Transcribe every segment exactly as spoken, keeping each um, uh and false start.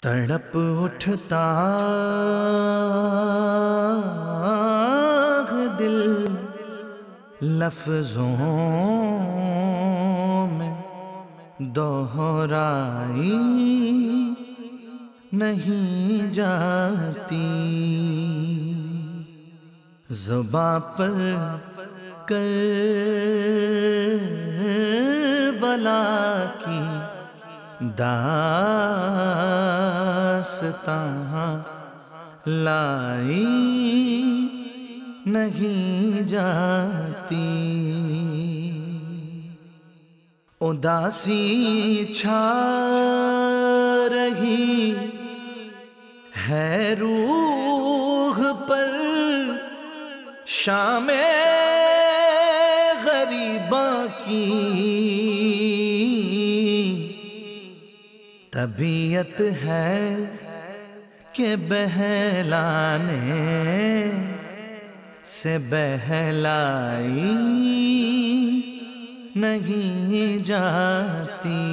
تڑپ اٹھتا ہے دل لفظوں میں دوہرائی نہیں جاتی، زباں پر کربلا کی داستاں لائی نہیں جاتی، اداسی چھا رہی ہے روح پر، شام غریباں کی طبیعت ہے کہ بہلانے سے بہلائی نہیں جاتی،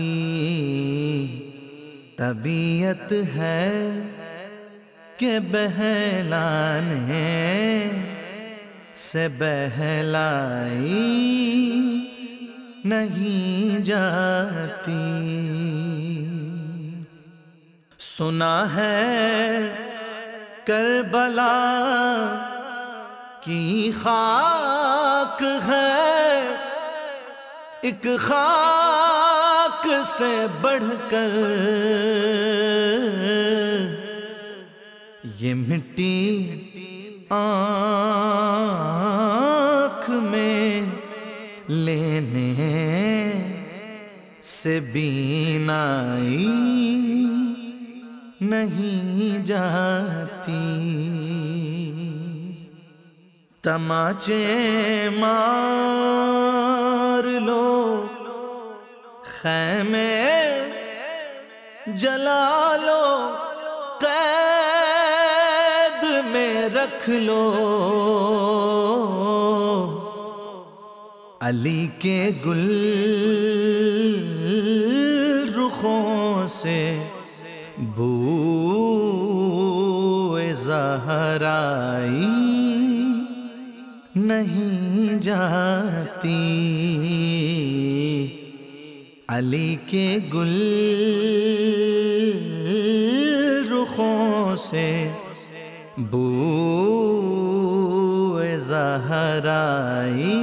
طبیعت ہے کہ بہلانے سے بہلائی نہیں جاتی۔ سنا ہے کربلا کی خاک ہے، ایک خاک سے بڑھ کر یہ مٹی آنکھ میں لینے سے بینائی نہیں جاتی، تماچے مار لو، خیمے جلا لو، قید میں رکھ لو، علی کے گل رخوں سے بوئے زہرائی نہیں جاتی، علی کے گل رخوں سے بوئے زہرائی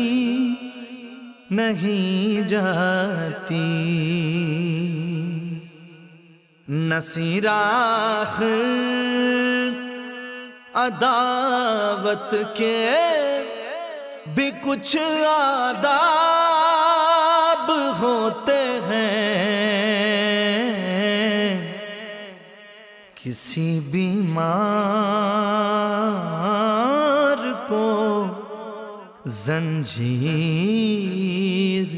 نہیں جاتی، نصیر آخر عداوت کے بھی کچھ آداب ہوتے ہیں، کسی بیمار کو زنجیر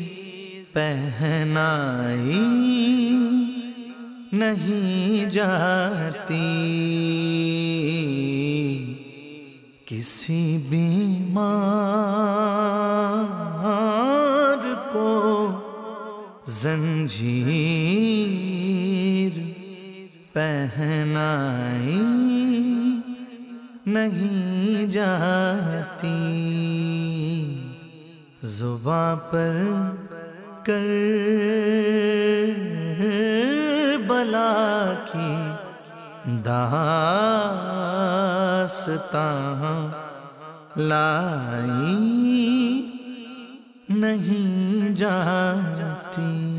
پہنائی نہیں جاتی، کسی بیمار کو زنجیر پہنائی نہیں جاتی، زباں پر کربلا کی داستاں لائی نہیں جاتی۔